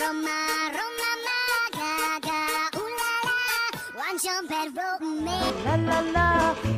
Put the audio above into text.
Roma, Roma, ma, ga, ga, ooh la la, one jump and rope me. La la la,